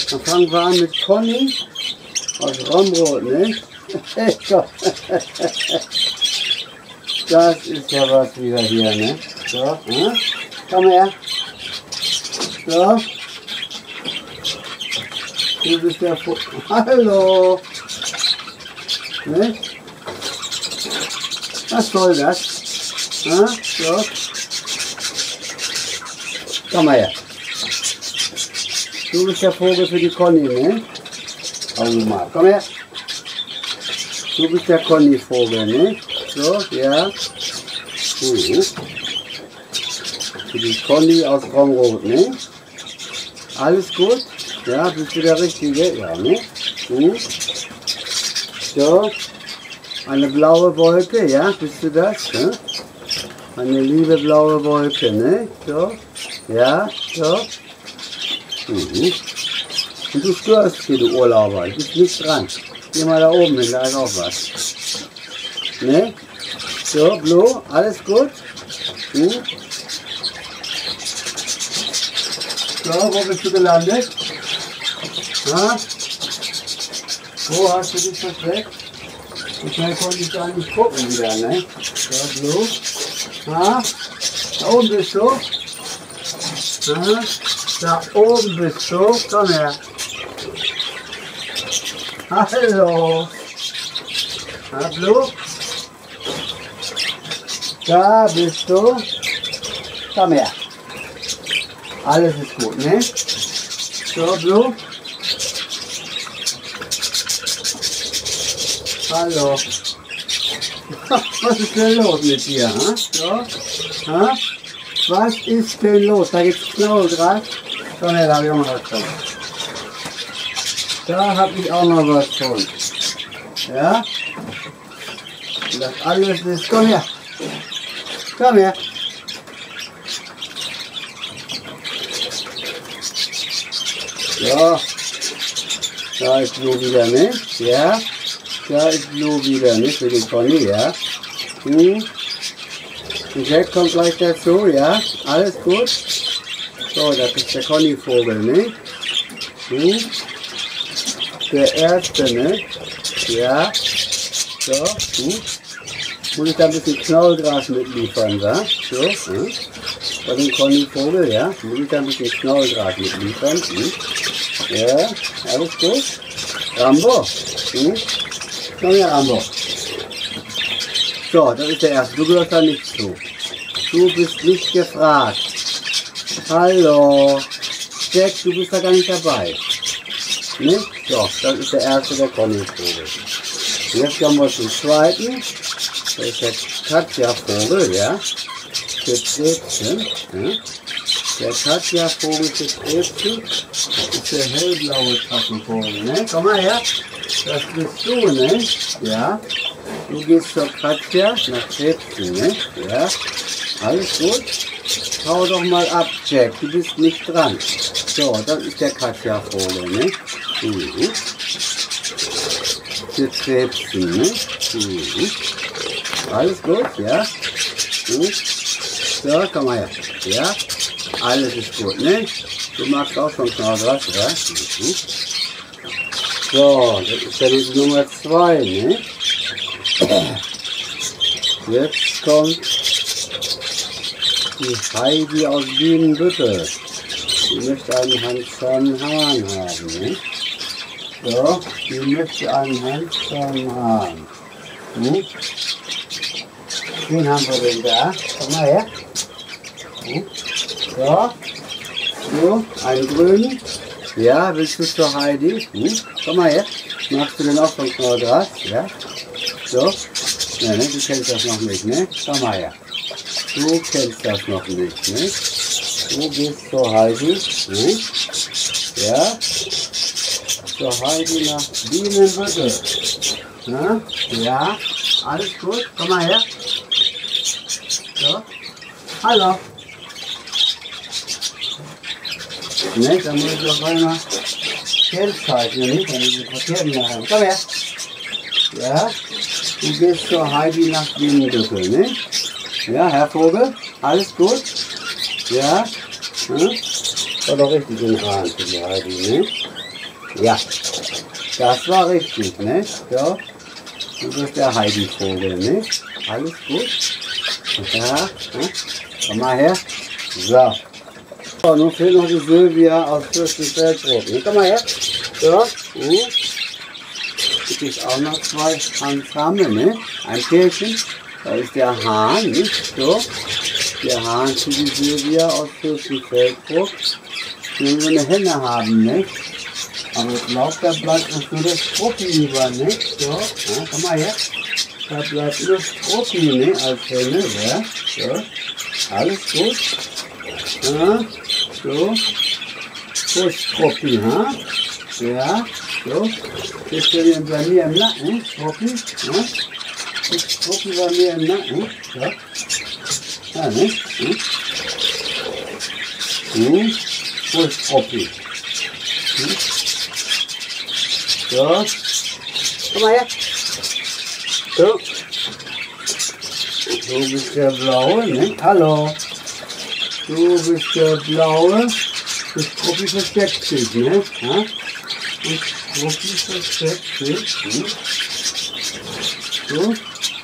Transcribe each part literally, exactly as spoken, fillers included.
Dann fangen wir an mit Conny aus Romrod, ne? Das ist ja was wieder hier, ne? So, hm? Komm her. So. Du bist der Vo Hallo. Ne? Was soll das? Hm? So. Komm mal her. Du bist der Vogel für die Conny, ne? Augen mal. Komm her. Du bist der Conny-Vogel, ne? So, ja. Mhm. Für die Conny aus Romrod, ne? Alles gut? Ja, bist du der Richtige? Ja, ne? Mhm. So. Eine blaue Wolke, ja? Bist du das? Ne? Eine liebe blaue Wolke, ne? So. Ja, so. Mhm. Und du störst hier, du Urlauber. Du bist nicht dran. Geh mal da oben hin, da ist auch was. Ne? So, Blue, alles gut? Hm? So, wo bist du gelandet? Ha? Wo hast du dich versteckt? So schnell konnte ich gar nicht gucken wieder, ne? So, Blue. Ha? Da oben bist du? Ha? Da oben bist du? Komm her. Hallo. Ha, Blue? Da bist du. Komm her. Alles ist gut, ne? So, Blue. Hallo. Was ist denn los mit dir? Ha? So. Ha? Was ist denn los? Da gibt's Knauelgras. Komm her, da habe ich auch noch was von. Da habe ich auch noch was von. Ja? Und das alles ist... Komm her. Komm her. So. Da ist Blue wieder, ne? Ja. Da ist Blue wieder, ne? Für den Conny, ja. Hm. Und Jack kommt gleich dazu, ja. Alles gut. So, das ist der Conny-Vogel, ne? Hm. Der erste, ne? Ja. So. Hm. Muss ich da ein bisschen Knaulgras mitliefern, wa? So. Hm. Bei dem Conny-Vogel, ja. Muss ich da ein bisschen Knaulgras mitliefern. Hm. Ja. Alles gut. Rambo. Hm. Komm her, Rambo. So, das ist der erste. Du gehörst da nicht zu. Du bist nicht gefragt. Hallo. Jack, du bist da gar nicht dabei. Ne? So, das ist der erste, der Conny-Vogel. Jetzt kommen wir zum zweiten. Das ist der Katja-Vogel, ja. Für Krebschen. Ja. Der Katja-Vogel für Krebschen. Das ist der hellblaue Katzenvogel, ne? Komm mal her. Das bist du, ne? Ja. Du gehst zur Katja nach Krebschen, ne? Ja. Alles gut? Hau doch mal ab, Jack. Du bist nicht dran. So, das ist der Katja-Vogel, ne? Mhm. Für Krebsen, ne? Mhm. Alles gut, ja? Mhm. So, komm mal her. Ja? Alles ist gut, ne? Du magst auch schon Knaudras, ja? Mhm. So, das ist ja die Nummer zwei, ne? Jetzt kommt die Heidi aus Bühnenbüttel. Die möchte einen handsamen Hahn haben, ne? So, die möchte einen handsamen Hahn. Hm? Wen haben wir denn da? Komm mal her. Hm? So, so, einen grünen. Ja, willst du zur Heidi? Hm? Komm mal her. Machst du den auch von Knaudras? Ja? So. Ja, ne? Du kennst das noch nicht, ne? Komm mal her. Du kennst das noch nicht, ne? Du gehst zur Heidi, ne? Ja? Zur Heidi nach Bienenbüttel. Ne? Ja? Alles gut? Komm mal her. So. Hallo. Ne? Dann muss ich auf einmal kennzeichnen, nicht? Dann ist es verkehrt nachher. Komm her. Ja? Du gehst zur Heidi nach Bienenbüttel, ne? Ja, Herr Vogel, alles gut? Ja? Hm? War doch richtig ein Hahn für die Heidi, ne? Ja, das war richtig, ne? So. Du bist der Heidivogel, ne? Alles gut? Ja, ne? Komm mal her. So. So, nun fehlt noch die Sylvia aus Fürstenfeldbruck. Ne? Komm mal her. So. Uh. Gibt es auch noch zwei Handsame, ne? Ein Pärchen. Da ist der Hahn, ne? So. Der Hahn für die Sylvia aus Fürstenfeldbruck. Wenn wir eine Henne haben, ne? Aber ich glaube, da bleibt uns nur das Struppi über, ne? So, ja, komm mal her. Da bleibt nur Struppi, ne? Als Henne, ja? So, alles gut. Ja, so. So, Struppi, ha? Ja, so. Jetzt sind wir bei mir im Nacken, Struppi, ja? Jetzt Struppi bei mir im Nacken, so. Ja, ne? Hm? Hm? Wo ist Struppi? Hm? So, komm mal her. So. Du bist der Blaue, ne? Hallo. Du bist der Blaue. Das Struppi versteckt sich, ne? Ja? Das Struppi versteckt sich. Hm? So.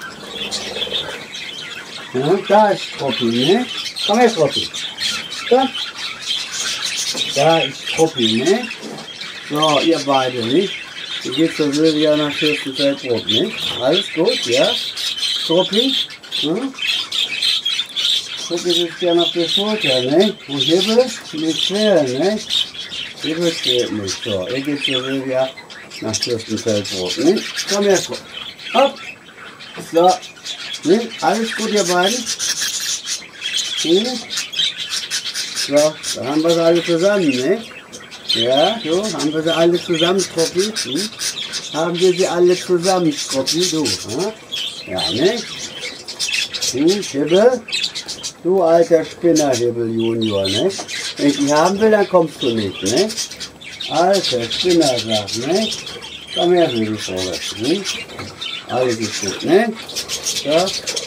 Ja, da ist Struppi, ne? Komm her, Struppi. So. Da ist Struppi, ne? So, ihr beide, ne? Wie geht's zur Sylvia nach Fürstenfeldbruck, ne? Alles gut, ja? Struppi? Hm? Struppi sitzt ja noch der Schulter, ne? Und Hibbel? Nicht schwer, ne? Hibbel steht nicht. So, ihr geht zur Sylvia nach Fürstenfeldbruck, ne? Komm her, Struppi. Hopp! So, ne? Alles gut, ihr beiden? Hm? So, da haben wir sie alle zusammen, ne? Ja, so, haben wir sie alle zusammen, Struppi? Hm? Haben wir sie alle zusammen, Struppi, du? Hm? Ja, ne? Hm, Hibbel? Du alter Spinner, Hibbel Junior, ne? Wenn ich die haben will, dann kommst du nicht, ne? Alter Spinner, sag, ne? Komm her, du Vogel, hm? Alles ist gut, ne? So.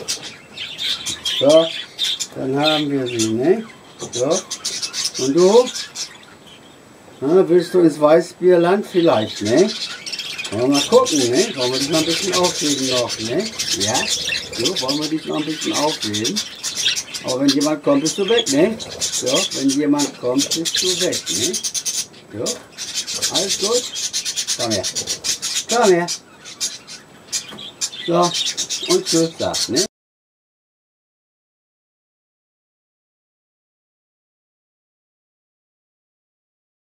So. Dann haben wir sie, ne? So. Und du? Na, willst du ins Weißbierland vielleicht, ne? Wollen wir mal gucken, ne? Wollen wir dich mal ein bisschen aufheben noch, ne? Ja? So, wollen wir dich mal ein bisschen aufheben? Aber wenn jemand kommt, bist du weg, ne? So, wenn jemand kommt, bist du weg, ne? So, alles gut? Komm her. Komm her. So, und tschüss, sag, ne?